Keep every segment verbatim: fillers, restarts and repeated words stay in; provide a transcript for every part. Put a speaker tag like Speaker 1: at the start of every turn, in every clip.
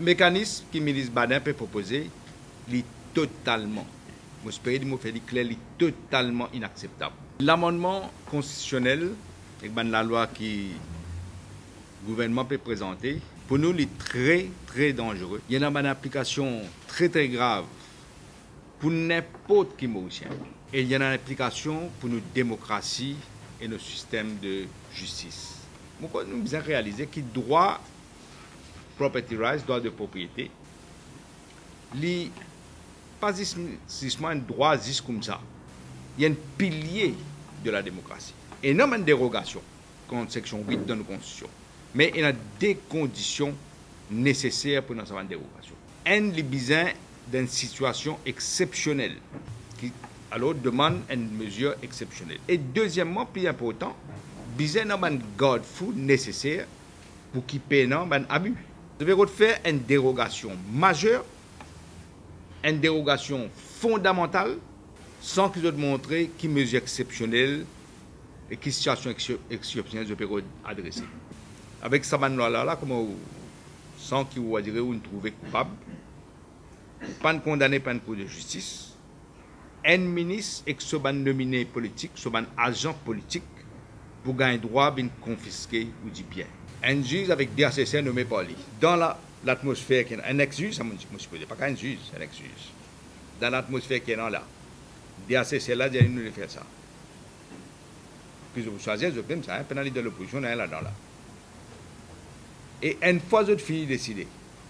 Speaker 1: mécanisme que le ministre Badin peut proposer, est totalement, je espère que je clair, est totalement inacceptable. L'amendement constitutionnel, avec la loi que le gouvernement peut présenter, pour nous, il est très, très dangereux. Il y a une application très, très grave pour n'importe qui Mauricien. Et il y a une application pour nos démocraties et nos systèmes de justice. Nous devons réaliser que le droit property rights, droit de propriété, n'est pas seulement un droit juste comme ça. Il y a un pilier de la démocratie. Et non une dérogation, contre section huit de nos constitutions. Mais il y a des conditions nécessaires pour notre dérogation. Un, les besoin d'une situation exceptionnelle, qui alors demande une mesure exceptionnelle. Et deuxièmement, plus important, besoin d'un garde-fou nécessaire pour qu'il paye un abus. Vous devez faire une dérogation majeure, une dérogation fondamentale, sans qu'ils aient montré qui mesure exceptionnelle et qui situation exceptionnelle je peux adresser. Avec ça, là, comme sans qu'il vous dire ou nous trouver coupable, pas de condamné par une cour de justice, un ministre et ce ban nominé politique, ce ban agent politique, pour gagner droit de confisquer ou du bien. Un juge avec D H C C nommé par lui. Dans l'atmosphère qui est un ex-juge, ça ne me pas qu'un juge, un ex-juge. Dans l'atmosphère qui est là, D H C C là, il nous faire ça. Puis je vous choisir, je peux ça, un pénalité de l'opposition, là, là-dedans là. Et une fois que fini de décider,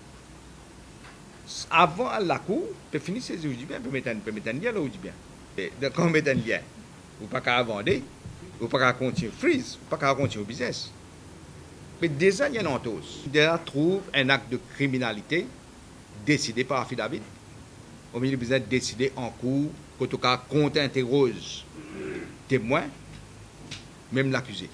Speaker 1: avant la cour, peut finir ses yeux, bien, peut mettre un lien là où dit bien. De quand mettre un lien, ou pas qu'à vendre, ou pas qu'à continuer freeze, ou pas qu'à continuer au business. Mais déjà, il y a un tous. Déjà, trouve un acte de criminalité décidé par affidavit. Au milieu du business, décidé en cours, qu'en tout cas, contre-interroge témoin, même l'accusé.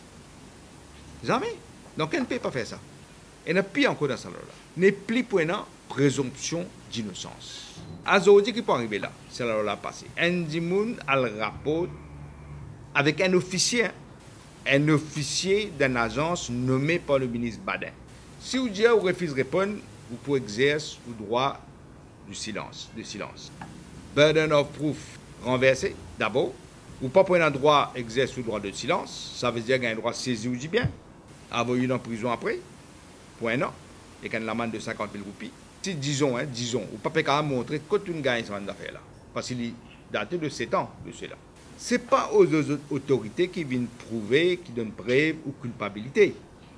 Speaker 1: Jamais. Donc, elle ne peut pas faire ça. Et ne pire encore dans ce là n'est plus prenant présomption d'innocence. Azodi qui peut arriver là, c'est la loi passée. Un dimoun a le rapport avec un officier, un officier d'une agence nommé par le ministre Badin. Si vous dites ou refusez de répondre, vous pouvez exercer le droit du silence, de silence. Burden of proof renversé, d'abord. Ou pas prendre un droit exercer le droit de silence, ça veut dire qu'il y a un droit saisi ou du bien. Avoir eu en prison après, pour un an, et qu'il y a une amende de cinquante mille roupies. Si disons, hein, disons, ou pas peut montrer que tu gagnes cette affaire là, parce qu'il est daté de sept ans de cela. Ce n'est pas aux autorités qui viennent prouver, qui donnent preuve ou culpabilité.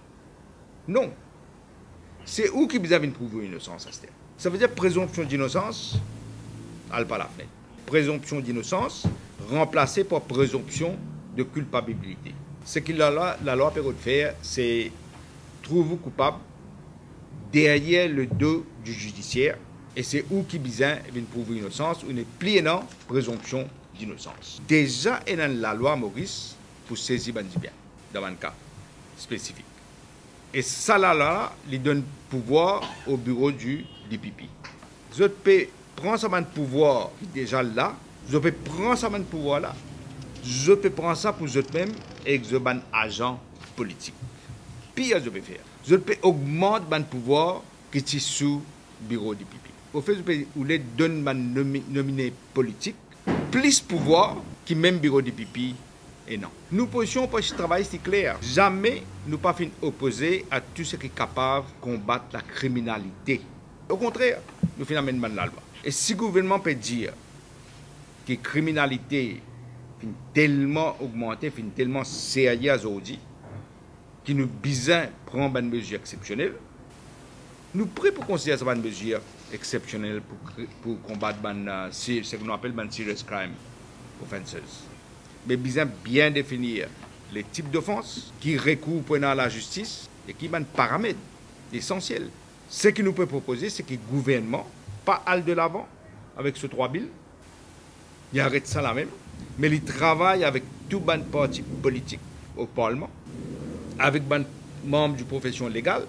Speaker 1: Non. C'est eux qui viennent prouver une innocence. Ça veut dire présomption d'innocence, elle pas la fenêtre. Présomption d'innocence remplacée par présomption de culpabilité. Ce que la loi, la loi peut faire, c'est trouver vous coupable derrière le dos du judiciaire, et c'est où qui viennent prouver une innocence ou une pliénante présomption d'innocence. Déjà, il y a la loi Maurice pour saisir bandi bien, dans un cas spécifique. Et ça, là, là, il donne pouvoir au bureau du D P P. Je peux prendre ce pouvoir déjà là, je peux prendre ce pouvoir là, je peux prendre ça pour eux-mêmes et je suis un agent politique. Pire, je peux faire. Je peux augmenter mon pouvoir qui est sous le bureau du P P. Au fait, je peux donner un nominé politique plus pouvoir que même bureau du P P et non. Nous position pour ce travail, c'est clair. Jamais nous pas fin opposés à tout ce qui est capable de combattre la criminalité. Au contraire, nous finalement la loi. Et si le gouvernement peut dire que la criminalité est tellement augmentée, est tellement sérieuse aujourd'hui, qui nous besoin prendre une mesure exceptionnelle, nous sommes prêts pour considérer cette mesure exceptionnelle pour, pour combattre uh, ce que nous appelons serious crime offenses. Mais besoin bien définir les types d'offenses qui recourent à la justice et qui sont des paramètres essentiels. Ce que nous pouvons proposer, c'est que le gouvernement pas aller de l'avant avec ce trois billes, il arrête ça là même, mais il travaille avec tout les partis politiques au Parlement, avec les membres de la profession légale,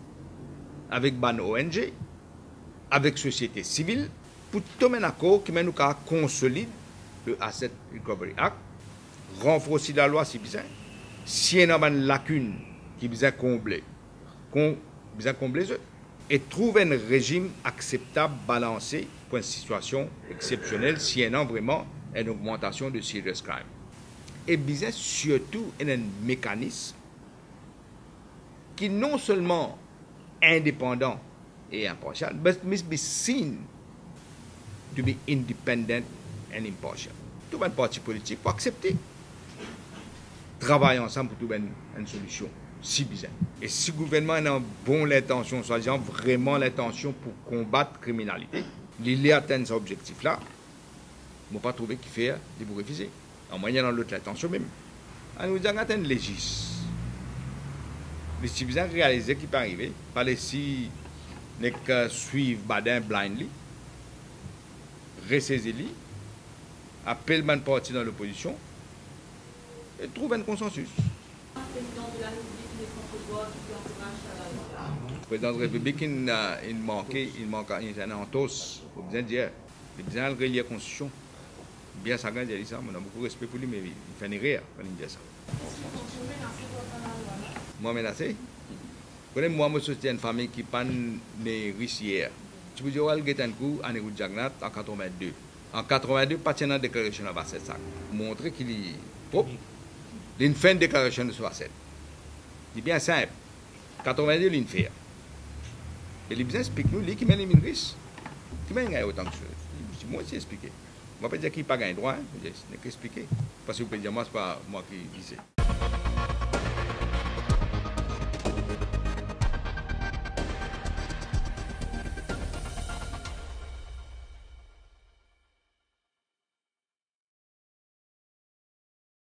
Speaker 1: avec les O N G, avec la société civile, pour tomber un accord qui nous consolide le Asset Recovery Act, renforcer la loi si besoin, si il y a une lacune qui besoin combler, qu'on besoin combler eux. et trouver un régime acceptable, balancé pour une situation exceptionnelle, si y a vraiment une augmentation de serious crime. Et business surtout est un mécanisme qui non seulement indépendant et impartial, but must be seen to be independent and impartial. Tout un parti politique pour accepter travailler ensemble pour trouver une, une solution si bizarre. Et si le gouvernement a une bonne intention, soit-disant vraiment l'intention pour combattre la criminalité, il atteint cet objectif-là, je ne pas trouver qu'il fait de vous refuser. En moyen dans l'autre l'intention même. On nous dit qu'on atteint le légis. Les citoyens réalisent qu'il peut arriver, par les si n'est que suivre Badin blindly, ressaisir-lui, appeler le parti dans l'opposition et trouver un consensus. Le président de la République, il, il manquait, il manquait, il était en tos, il faut bien dire, il bien relier la Constitution. Bien ça, il dit ça, on a beaucoup de respect pour lui, mais il fait une rire quand il dit ça. Moi, menacé? Moi, je suis une famille qui n'est pas riche hier. Tu peux dire, il y a un coup à Négout Jagnat en quatre-vingt-deux. En quatre-vingt-deux, pas de déclaration à vingt-sept sacs. Montrer qu'il est propre. Il fait une déclaration de soixante-sept. C'est bien simple. quatre-vingt-deux, il fait. Et les business expliquent nous, lui qui mène les ministres. Qui mène autant que ça. Moi, c'est expliqué. Je ne vais pas dire qu'il n'a pas gagné droit, je n'ai qu'à expliquer. Parce que vous pouvez dire, moi, ce n'est pas moi qui disais.